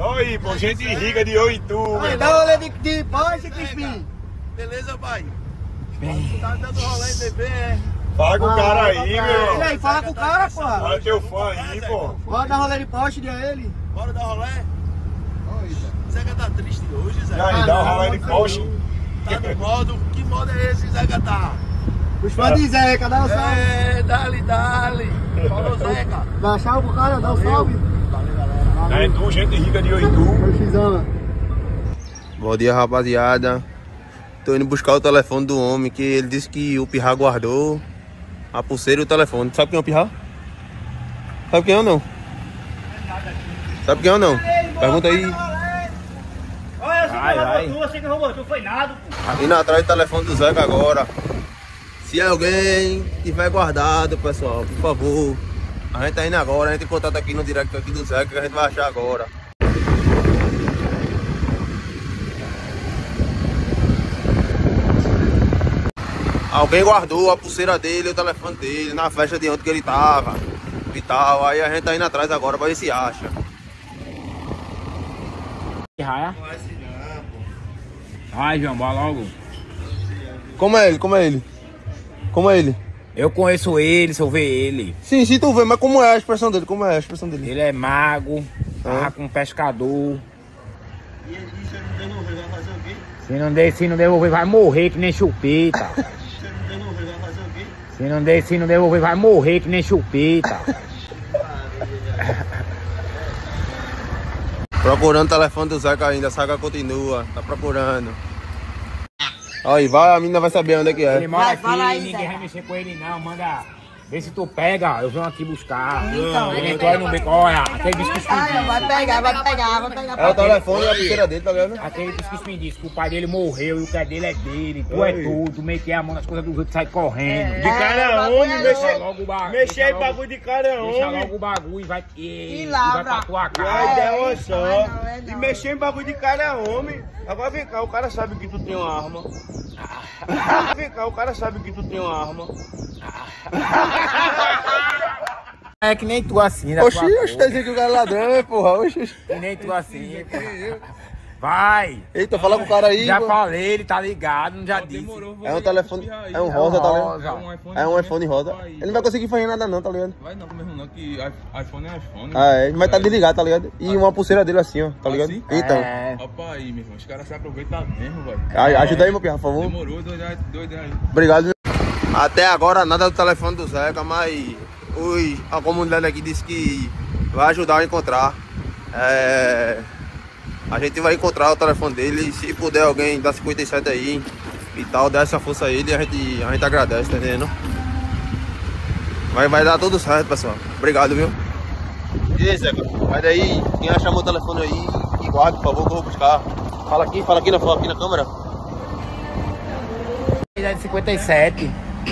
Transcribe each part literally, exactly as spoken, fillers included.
Oi, pô, gente rica de Oitu. Dá rolê de, de Porsche, Crispim. Beleza, pai? Tá dando rolê em bebê, é? Fala com o cara aí, meu irmão. E aí, fala com o cara, porra. Fala teu fã aí, pô. Bora dar rolê de Porsche, diga ele. Bora dar rolê? Zeca tá triste hoje, Zé. E aí, dá um rolê de Porsche. Tá no modo, que modo é esse, Zeca tá? Os fãs de Zeca, dá um salve. É, dale, dale. Falou, Zeca. Dá salve pro cara, dá um salve. Valeu, galera. É tu, gente rica de Oitu. Xizão. Bom dia, rapaziada. Tô indo buscar o telefone do homem, que ele disse que o Pirra guardou a pulseira e o telefone. Sabe quem é o Pirra? Sabe quem é ou não? Sabe quem é ou não? Pergunta aí. Olha, você Vai, que vai. roubou tu, você que roubou tu, foi nada, pô. Indo atrás do telefone do Zeca agora. Se alguém tiver guardado, pessoal, por favor. A gente tá indo agora, a gente tem contato aqui no direct aqui do Zeca que a gente vai achar agora. Alguém guardou a pulseira dele, o telefone dele, na festa de ontem que ele tava e tal. Aí a gente tá indo atrás agora pra ver se acha. Raia? Vai, João, bora logo. Como é ele? Como é ele? Como é ele? Eu conheço ele, se eu ver ele. Sim, sim, tu vê, mas como é a expressão dele? Como é a expressão dele? Ele é mago, Ah. tá com um pescador. E ele disse, se não devolver, vai fazer o quê? Se não, der, se não devolver, vai morrer que nem chupeta. Se não devolver, vai fazer o quê? Se não, der, se não devolver, vai morrer que nem chupeta. Procurando o telefone do Zeca ainda, a saga continua, tá procurando. Aí, vai, a menina vai saber onde é que Ele é. mora Vai, aqui, fala aí, ninguém Zé. vai mexer com ele não, manda. Vê se tu pega, eu venho aqui buscar. Então, ele entrou aí no beco, olha, aquele bicho que Vai, vai pegar, vai pegar, vai pegar. É o telefone e a pulseira dele, tá ligado? Aquele bicho que disse que o pai dele morreu e o que é dele é dele. Tu é tu, tu meter a mão nas coisas dos outros e sai correndo. De cara homem, Deixa logo o bagulho. Mexer em deixa logo- bagulho de cara Deixa homem. logo o bagulho e vai, e, E e lavra. vai pra tua A casa. ideia é uma só. não, é E não. mexer em bagulho de cara homem. Agora vem cá, o cara sabe que tu tem uma arma. Vem cá, o cara sabe que tu tem uma arma. É que nem tu assim, né? Oxi, oxi, tá dizendo que o cara é ladrão, porra. Oxi, oxi. Que nem tu assim. porra. Vai. Eita, fala com o cara aí. Já pô. falei, ele tá ligado, não já disse. É um telefone, é um rosa, tá ligado? Rosa. É um iPhone rosa. Ele não vai conseguir fazer nada não, tá ligado? Vai não, mesmo não, que iPhone é iPhone. Ah, é, mas tá desligado, tá ligado? E uma pulseira dele assim, ó, tá ligado? Assim? Então, É. Opa aí, meu irmão, os caras se aproveitam mesmo, velho. aí, ajuda aí, meu pirra, por favor. Demorou, dois reais, dois reais. Obrigado. Até agora nada do telefone do Zeca, mas os, a comunidade aqui disse que vai ajudar a encontrar. É, a gente vai encontrar o telefone dele, se puder alguém dar cinquenta e sete aí e tal, dar essa força a ele, a gente, a gente agradece, tá entendendo? Vai, vai dar tudo certo, pessoal. Obrigado, viu? E aí, Zeca? Vai daí, quem achar meu telefone aí, e guarde, por favor, que eu vou buscar. Fala aqui, fala aqui na, fala aqui na câmera. Ele é de cinquenta e sete.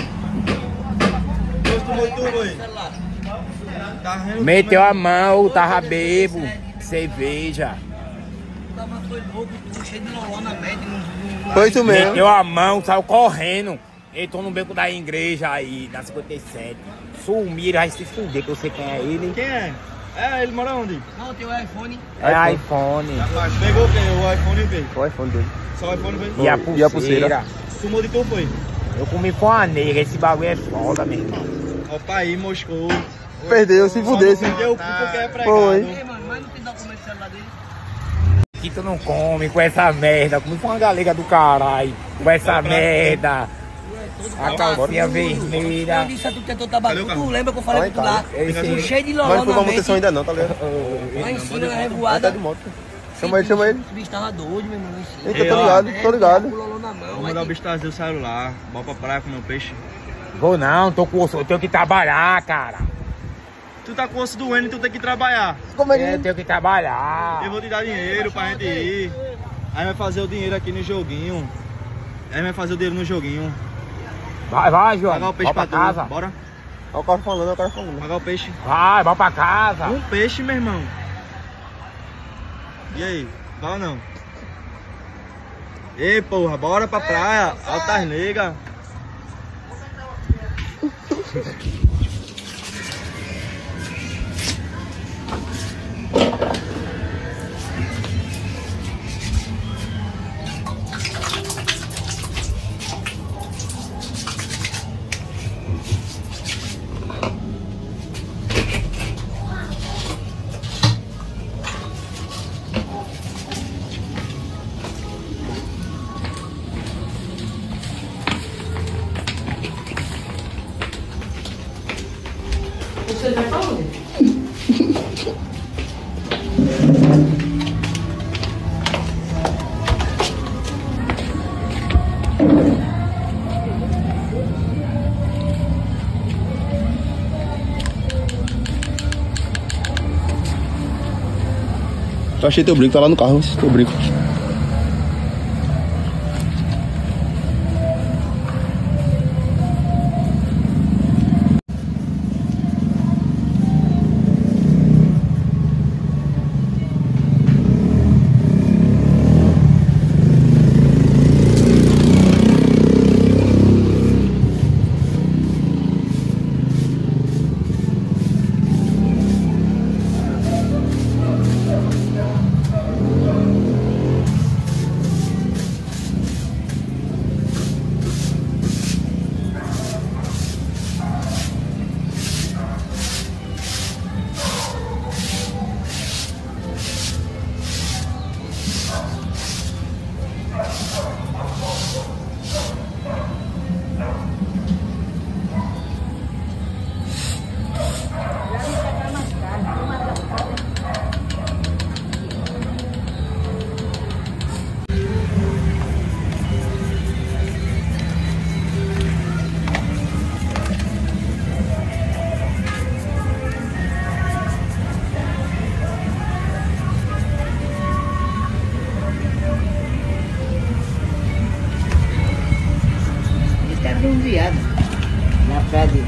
Meteu a mão, tava bebo, cerveja. Foi louco, tu cheio de loló na média. Foi isso mesmo. Meteu a mão, saiu correndo. Entrou no beco da igreja aí, na cinquenta e sete. Sumiram, vai se fuder, que eu sei quem é ele. Quem é? É, ele mora onde? Não, tem o iPhone. É iPhone. Pegou quem? O iPhone veio. O iPhone dele. Só o iPhone veio. E a E pulseira. a pulseira? Sumou de tu foi? Eu comi com a negra, esse bagulho é foda, meu irmão. Opa aí, moscou. Perdeu, se fudeu. Se... Deu o cu porque é pregado. Foi. Ei, mano, mas não tem documento do celular dele. Que tu não come com essa merda, comi com uma galega do caralho, com essa merda. A calcinha Eu vermelha. disse a tu que é todo tabaco. Tu lembra que eu falei Vai, pra tu lá? Esse- Cheio de Mas loló não foi na pra manutenção mente. ainda não, tá ligado? Lá em cima, na Vai tá revoada. de moto. Chama ele, chama ele. Esse bicho tava doido, meu irmão. lá em cima. Eita, tô ligado, tô ligado. Com o loló na mão. Vou mandar o bicho trazer o celular. Bora pra praia comer um peixe. Vou não, tô com osso, eu tenho que trabalhar, cara. Tu tá com o osso doendo e tu tem que trabalhar. Como é É, eu que... tenho que trabalhar. Eu vou te dar dinheiro pra gente ir. Aí vai fazer o dinheiro aqui no joguinho. Aí vai fazer o dinheiro no joguinho. Vai, vai, João. Pagar o peixe Vai pra pra tu. casa. Bora? Olha o cara falando, olha o cara falando. Pagar o peixe. Vai, vai pra casa. Um peixe, meu irmão. E aí? Vai ou não? Ei, porra, bora pra praia. Altas Negras. Eu achei teu brinco, tá lá no carro, esse teu brinco. Um viado na praia dele.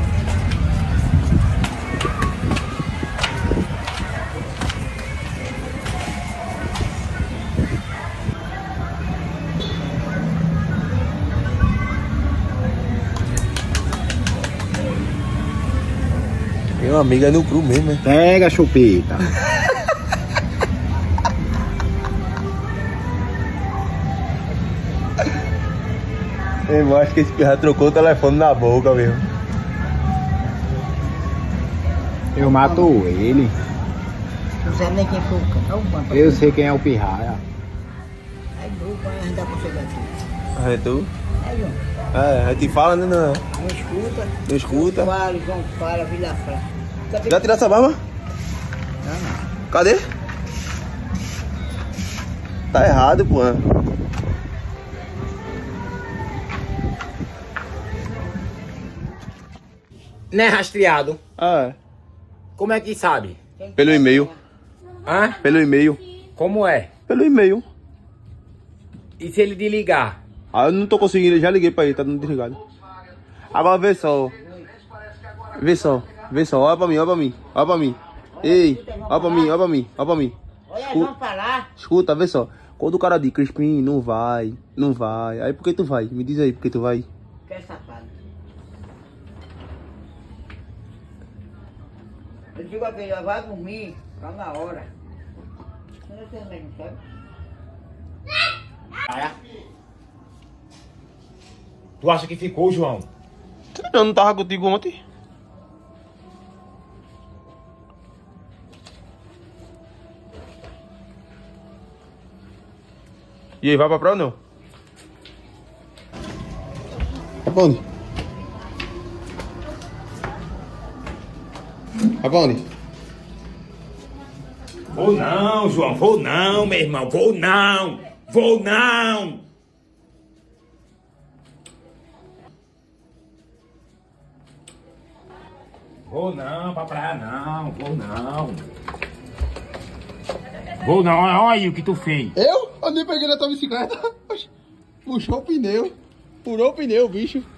Meu amigo é no cru mesmo, né? Pega, chupeta. Eu acho que esse pirra trocou o telefone na boca mesmo. Eu mato ele. Não sabe nem quem foi o cara. Opa, Eu sei quem é o pirraia. Aí, opa, a gente dá pra chegar aqui. É tu? Aí, João. É, a gente fala, né? Não, Não escuta. não escuta. Fala, João, fala, Vila Franca. Já tirou essa barba? Não, Cadê? Tá errado, pô. Não é rastreado? Ah, Como é que sabe? é. Pelo e-mail. Hã? Pelo e-mail. Como é? Pelo e-mail. E se ele desligar? Ah, eu não tô conseguindo, já liguei pra ele, tá dando desligado. Agora vê só. Vê só, vê só, olha pra mim, olha pra mim, olha pra mim. Ei, olha pra mim, olha pra mim, olha pra mim. olha, vamos falar. Escuta, vê só. Quando o cara diz, Crispim, não vai, não vai. Aí por que tu vai? Me diz aí, por que tu vai? Que é safado. Eu digo a ele, ó, vai dormir, tá na hora. Eu não sei onde é que sabe. Tu acha que ficou, João? Eu não tava contigo ontem. E aí, vai pra praia ou não? Vai pra onde? Vai pra onde? Vou não, João, vou não, meu irmão, vou não, vou não. Vou não pra praia não, vou não. Vou não, olha aí o que tu fez. Eu? Eu nem peguei na tua bicicleta. Puxou o pneu. Furou o pneu, bicho.